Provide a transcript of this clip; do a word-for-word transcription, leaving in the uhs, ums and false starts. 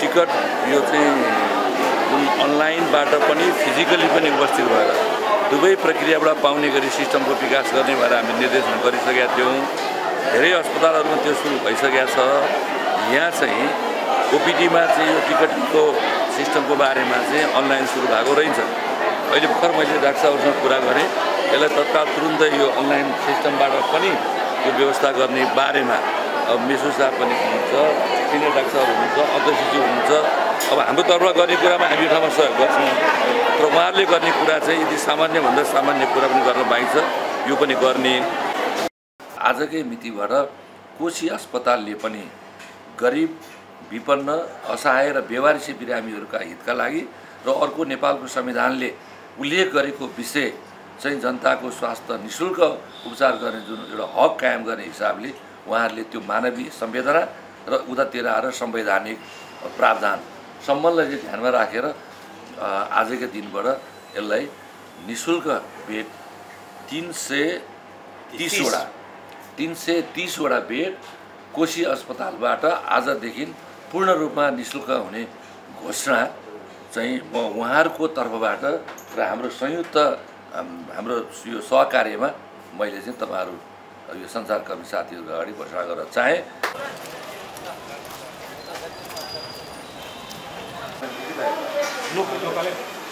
Ticket यो चाहिँ जुन अनलाइनबाट पनि फिजिकली पनि उपस्थित भएर दुवै प्रक्रियाबाट पाउने गरी सिस्टमको विकास गर्ने भएर हामी निर्देशन गरिसकेका थियौँ। धेरै अस्पतालहरूमा त्यो सुरु भइसकेको छ। यहाँ चाहिँ ओपिडीमा चाहिँ यो टिकटको सिस्टमको बारेमा चाहिँ अनलाइन सुरु भएको रहन्छ। अहिले भर्खर मैले डाक्टर साहबहरूसँग कुरा गरेँ, यसलाई तत्काल तुरुन्तै यो अनलाइन सिस्टमबाट पनि यो व्यवस्था गर्ने बारेमा अब मेसु साहब पनि हुनुहुन्छ, सिनियर डाक्टर साहब हुनुहुन्छ, अध्यक्षज्यू हुनुहुन्छ। अब हाम्रो तर्फबाट गर्ने कुरामा हामी ठाउँमा सहयोग गर्छौँ र उहाँहरूले गर्ने कुरा चाहिँ यदि सामान्यभन्दा सामान्य कुरा पनि गर्न बाँकी छ, यो पनि गर्ने। आजकै मितिबाट कोशी अस्पतालले पनि गरिब, विपन्न, असहाय र बेवारिसी बिरामीहरूका हितका लागि र अर्को नेपालको संविधानले उल्लेख गरेको विषय चाहिँ जनताको स्वास्थ्य निःशुल्क उपचार गर्ने जुन एउटा हक कायम गर्ने हिसाबले उहाँहरूले त्यो मानवीय संवेदना र उतातिर आएर संवैधानिक प्रावधान सम्बन्धलाई चाहिँ ध्यानमा राखेर आजकै दिनबाट यसलाई निःशुल्क बेड तीन सय तीसवटा तीन सय तीसवटा बेड कोशी अस्पतालबाट आजदेखि पूर्ण रूपमा निःशुल्क हुने घोषणा चाहिँ म उहाँहरूको तर्फबाट र हाम्रो संयुक्त हाम्रो यो सहकार्यमा मैले चाहिँ तपाईँहरू यो सञ्चारकर्मी साथीहरूको अगाडि घोषणा गर्न चाहेँ। लोकल